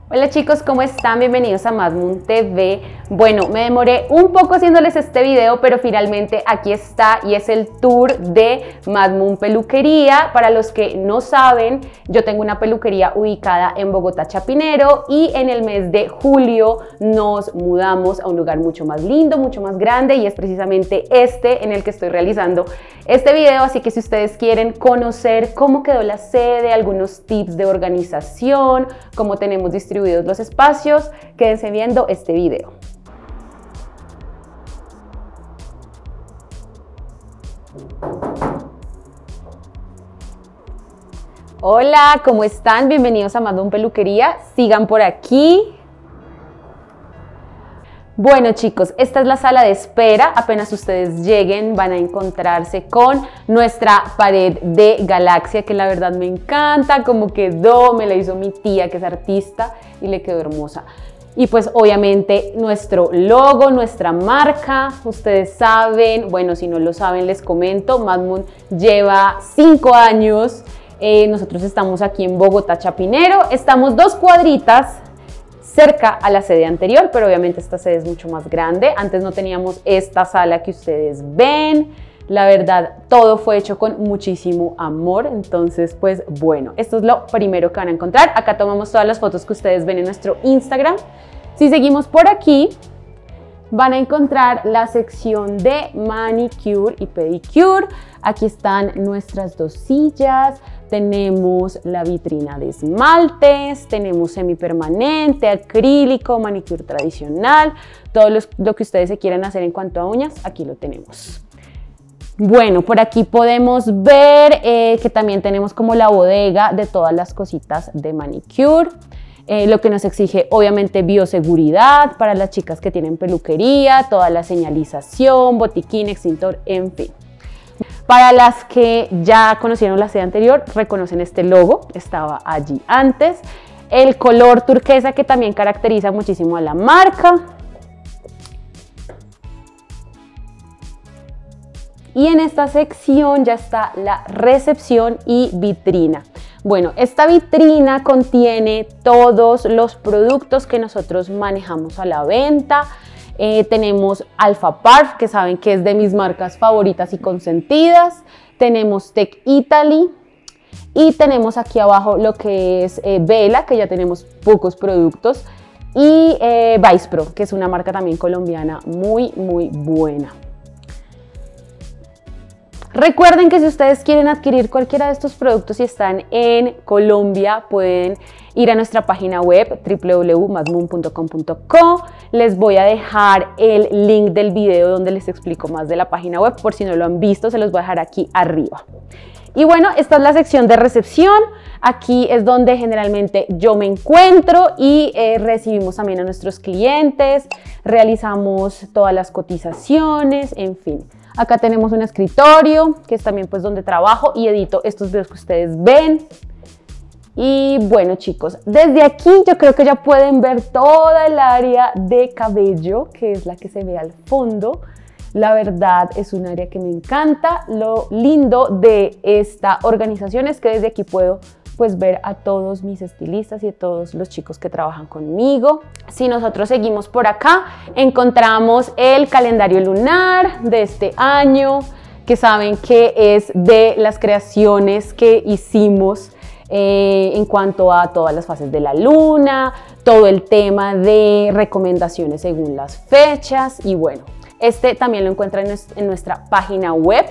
Hola chicos, ¿cómo están? Bienvenidos a Madmoon TV. Bueno, me demoré un poco haciéndoles este video, pero finalmente aquí está y es el tour de Madmoon Peluquería. Para los que no saben, yo tengo una peluquería ubicada en Bogotá, Chapinero, y en el mes de julio nos mudamos a un lugar mucho más lindo, mucho más grande, y es precisamente este en el que estoy realizando este video. Así que si ustedes quieren conocer cómo quedó la sede, algunos tips de organización, cómo tenemos distribuidos los espacios, quédense viendo este video. Hola, ¿cómo están? Bienvenidos a Madmoon Peluquería. Sigan por aquí. Bueno chicos, esta es la sala de espera. Apenas ustedes lleguen van a encontrarse con nuestra pared de galaxia, que la verdad me encanta cómo quedó. Me la hizo mi tía, que es artista, y le quedó hermosa. Y pues obviamente nuestro logo, nuestra marca, ustedes saben, bueno, si no lo saben les comento, Madmoon lleva 5 años. Nosotros estamos aquí en Bogotá, Chapinero. Estamos 2 cuadritas cerca a la sede anterior, pero obviamente esta sede es mucho más grande. Antes no teníamos esta sala que ustedes ven. La verdad, todo fue hecho con muchísimo amor. Entonces, pues bueno, esto es lo primero que van a encontrar. Acá tomamos todas las fotos que ustedes ven en nuestro Instagram. Si seguimos por aquí, van a encontrar la sección de manicure y pedicure. Aquí están nuestras 2 sillas. Tenemos la vitrina de esmaltes, tenemos semipermanente, acrílico, manicure tradicional, todo lo que ustedes se quieran hacer en cuanto a uñas, aquí lo tenemos. Bueno, por aquí podemos ver que también tenemos como la bodega de todas las cositas de manicure. Lo que nos exige obviamente bioseguridad para las chicas que tienen peluquería, toda la señalización, botiquín, extintor, en fin. Para las que ya conocieron la sede anterior, reconocen este logo, estaba allí antes. El color turquesa, que también caracteriza muchísimo a la marca. Y en esta sección ya está la recepción y vitrina. Bueno, esta vitrina contiene todos los productos que nosotros manejamos a la venta. Tenemos Alpha Parf, que saben que es de mis marcas favoritas y consentidas. Tenemos Tech Italy. Y tenemos aquí abajo lo que es Vela, que ya tenemos pocos productos. Y Vice Pro, que es una marca también colombiana muy buena. Recuerden que si ustedes quieren adquirir cualquiera de estos productos y están en Colombia, pueden ir a nuestra página web www.madmoon.com.co. Les voy a dejar el link del video donde les explico más de la página web, por si no lo han visto, se los voy a dejar aquí arriba. Y bueno, esta es la sección de recepción. Aquí es donde generalmente yo me encuentro y recibimos también a nuestros clientes, realizamos todas las cotizaciones, en fin. Acá tenemos un escritorio, que es también pues donde trabajo y edito estos videos que ustedes ven. Y bueno chicos, desde aquí yo creo que ya pueden ver toda el área de cabello, que es la que se ve al fondo. La verdad es un área que me encanta. Lo lindo de esta organización es que desde aquí puedo pues ver a todos mis estilistas y a todos los chicos que trabajan conmigo. Si nosotros seguimos por acá, encontramos el calendario lunar de este año, que saben que es de las creaciones que hicimos en cuanto a todas las fases de la luna, todo el tema de recomendaciones según las fechas. Y bueno, este también lo encuentran en nuestra página web.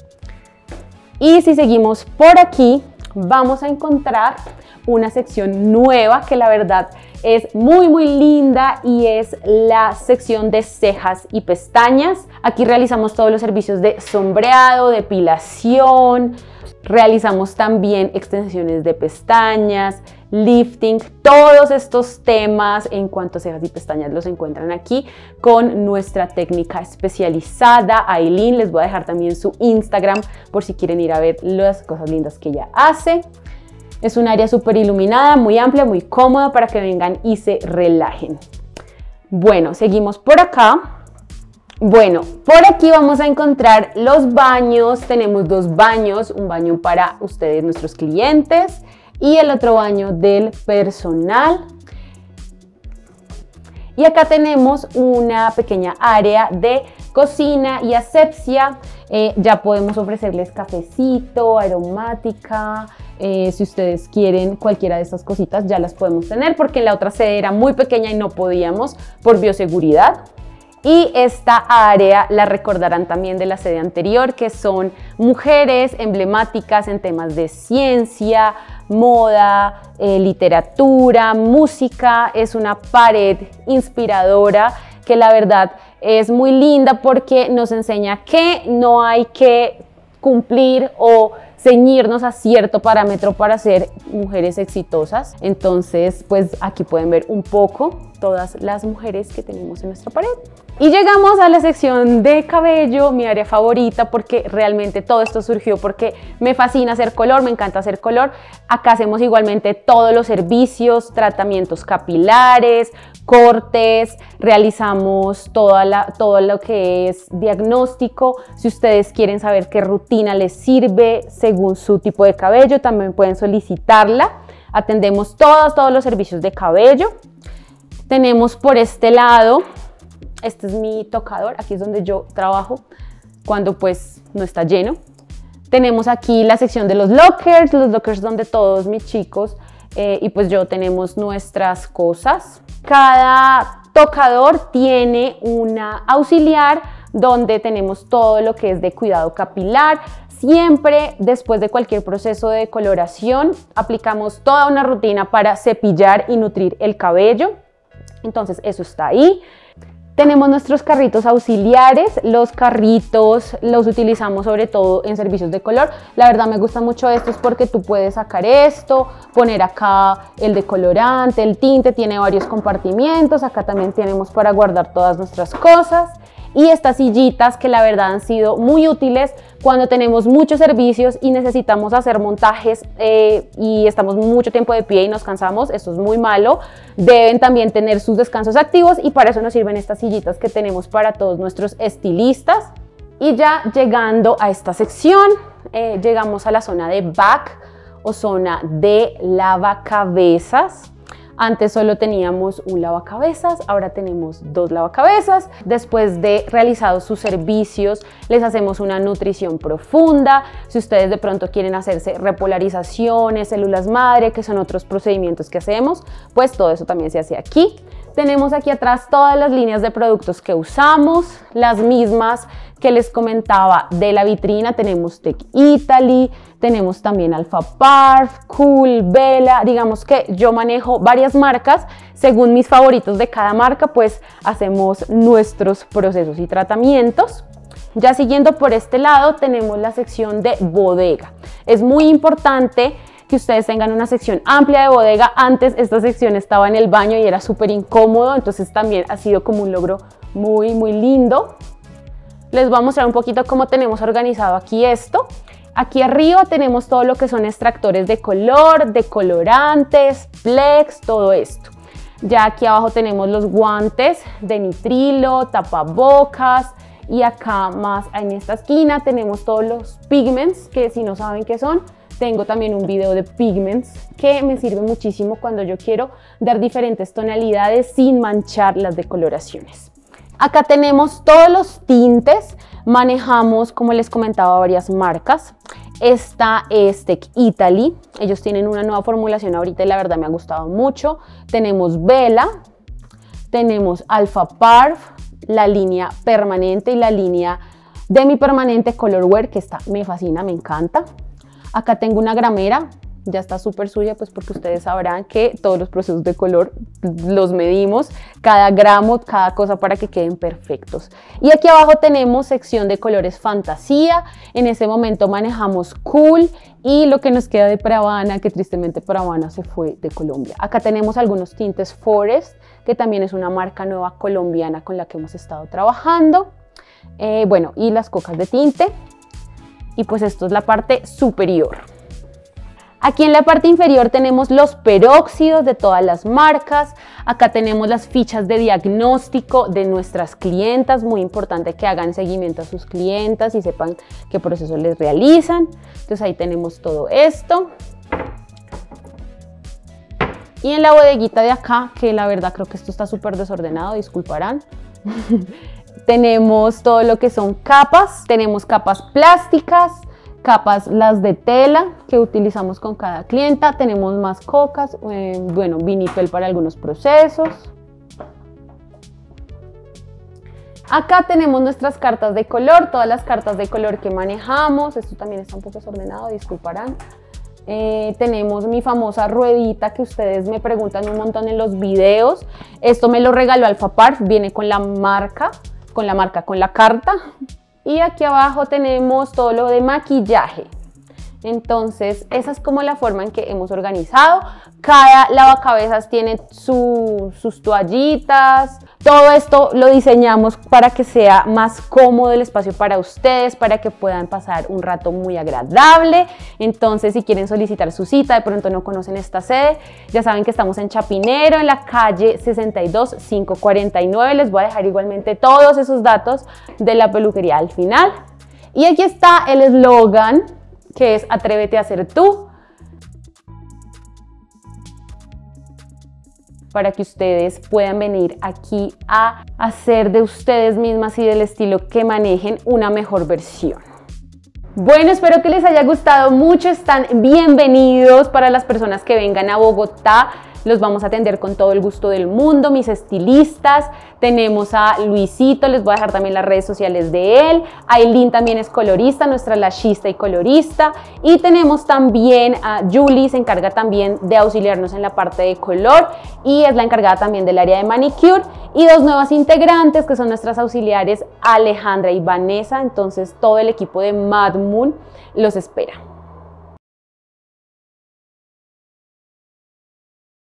Y si seguimos por aquí, vamos a encontrar una sección nueva que la verdad es muy linda, y es la sección de cejas y pestañas. Aquí realizamos todos los servicios de sombreado, depilación, realizamos también extensiones de pestañas, lifting. Todos estos temas en cuanto a cejas y pestañas los encuentran aquí con nuestra técnica especializada, Aileen. Les voy a dejar también su Instagram por si quieren ir a ver las cosas lindas que ella hace. Es un área súper iluminada, muy amplia, muy cómoda para que vengan y se relajen. Bueno, seguimos por acá. Bueno, por aquí vamos a encontrar los baños. Tenemos 2 baños, un baño para ustedes, nuestros clientes, y el otro baño del personal. Y acá tenemos una pequeña área de cocina y asepsia. Ya podemos ofrecerles cafecito, aromática. Si ustedes quieren cualquiera de estas cositas ya las podemos tener, porque en la otra sede era muy pequeña y no podíamos por bioseguridad. Y esta área la recordarán también de la sede anterior, que son mujeres emblemáticas en temas de ciencia, moda, literatura, música. Es una pared inspiradora que la verdad es muy linda porque nos enseña que no hay que cumplir o ceñirnos a cierto parámetro para ser mujeres exitosas. Entonces, pues aquí pueden ver un poco todas las mujeres que tenemos en nuestra pared. Y llegamos a la sección de cabello, mi área favorita, porque realmente todo esto surgió porque me fascina hacer color, me encanta hacer color. Acá hacemos igualmente todos los servicios, tratamientos capilares, cortes, realizamos todo lo que es diagnóstico. Si ustedes quieren saber qué rutina les sirve según su tipo de cabello, también pueden solicitarla. Atendemos todos los servicios de cabello. Tenemos por este lado, este es mi tocador, aquí es donde yo trabajo cuando pues no está lleno. Tenemos aquí la sección de los lockers donde todos mis chicos y pues yo tenemos nuestras cosas. Cada tocador tiene una auxiliar donde tenemos todo lo que es de cuidado capilar. Siempre después de cualquier proceso de coloración aplicamos toda una rutina para cepillar y nutrir el cabello. Entonces eso está ahí. Tenemos nuestros carritos auxiliares. Los carritos los utilizamos sobre todo en servicios de color. La verdad me gusta mucho estos porque tú puedes sacar esto, poner acá el decolorante, el tinte, tiene varios compartimientos. Acá también tenemos para guardar todas nuestras cosas. Y estas sillitas que la verdad han sido muy útiles cuando tenemos muchos servicios y necesitamos hacer montajes y estamos mucho tiempo de pie y nos cansamos. Esto es muy malo. Deben también tener sus descansos activos y para eso nos sirven estas sillitas que tenemos para todos nuestros estilistas. Y ya llegando a esta sección, llegamos a la zona de back o zona de lavacabezas. Antes solo teníamos un lavacabezas, ahora tenemos 2 lavacabezas. Después de realizados sus servicios, les hacemos una nutrición profunda. Si ustedes de pronto quieren hacerse repolarizaciones, células madre, que son otros procedimientos que hacemos, pues todo eso también se hace aquí. Tenemos aquí atrás todas las líneas de productos que usamos, las mismas que les comentaba de la vitrina. Tenemos Tech Italy, tenemos también Alpha Parf, Cool, Vela. Digamos que yo manejo varias marcas. Según mis favoritos de cada marca, pues hacemos nuestros procesos y tratamientos. Ya siguiendo por este lado, tenemos la sección de bodega. Es muy importante que ustedes tengan una sección amplia de bodega. Antes esta sección estaba en el baño y era súper incómodo, entonces también ha sido como un logro muy lindo. Les voy a mostrar un poquito cómo tenemos organizado aquí esto. Aquí arriba tenemos todo lo que son extractores de color, decolorantes, Plex, todo esto. Ya aquí abajo tenemos los guantes de nitrilo, tapabocas y acá más en esta esquina tenemos todos los pigments, que si no saben qué son, tengo también un video de pigments que me sirve muchísimo cuando yo quiero dar diferentes tonalidades sin manchar las decoloraciones. Acá tenemos todos los tintes, manejamos, como les comentaba, varias marcas. Esta es Tech Italy, ellos tienen una nueva formulación ahorita y la verdad me ha gustado mucho. Tenemos Vela, tenemos Alpha Parf, la línea permanente y la línea demi-permanente Colorwear, que esta me fascina, me encanta. Acá tengo una gramera, ya está súper suya, pues porque ustedes sabrán que todos los procesos de color los medimos, cada gramo, cada cosa para que queden perfectos. Y aquí abajo tenemos sección de colores fantasía. En ese momento manejamos Cool y lo que nos queda de Pravana, que tristemente Pravana se fue de Colombia. Acá tenemos algunos tintes Forest, que también es una marca nueva colombiana con la que hemos estado trabajando. Bueno, y las cocas de tinte. Y pues esto es la parte superior. Aquí en la parte inferior tenemos los peróxidos de todas las marcas. Acá tenemos las fichas de diagnóstico de nuestras clientas. Muy importante que hagan seguimiento a sus clientas y sepan qué proceso les realizan. Entonces ahí tenemos todo esto. Y en la bodeguita de acá, que la verdad creo que esto está súper desordenado, disculparán, tenemos todo lo que son capas, tenemos capas plásticas, capas las de tela que utilizamos con cada clienta, tenemos más cocas, bueno, vinipel para algunos procesos. Acá tenemos nuestras cartas de color, todas las cartas de color que manejamos. Esto también está un poco desordenado, disculparán. Tenemos mi famosa ruedita que ustedes me preguntan un montón en los videos. Esto me lo regaló Alfapar, viene con la marca, con la carta. Y aquí abajo tenemos todo lo de maquillaje. Entonces, esa es como la forma en que hemos organizado. Cada lavacabezas tiene sus toallitas. Todo esto lo diseñamos para que sea más cómodo el espacio para ustedes, para que puedan pasar un rato muy agradable. Entonces, si quieren solicitar su cita, de pronto no conocen esta sede, ya saben que estamos en Chapinero, en la calle 62-549. Les voy a dejar igualmente todos esos datos de la peluquería al final. Y aquí está el eslogan, que es Atrévete a ser tú, para que ustedes puedan venir aquí a hacer de ustedes mismas y del estilo que manejen una mejor versión. Bueno, espero que les haya gustado mucho, están bienvenidos para las personas que vengan a Bogotá. Los vamos a atender con todo el gusto del mundo, mis estilistas. Tenemos a Luisito, les voy a dejar también las redes sociales de él. Aileen también es colorista, nuestra lashista y colorista. Y tenemos también a Julie, se encarga también de auxiliarnos en la parte de color y es la encargada también del área de manicure. Y dos nuevas integrantes que son nuestras auxiliares, Alejandra y Vanessa. Entonces todo el equipo de Mad Moon los espera.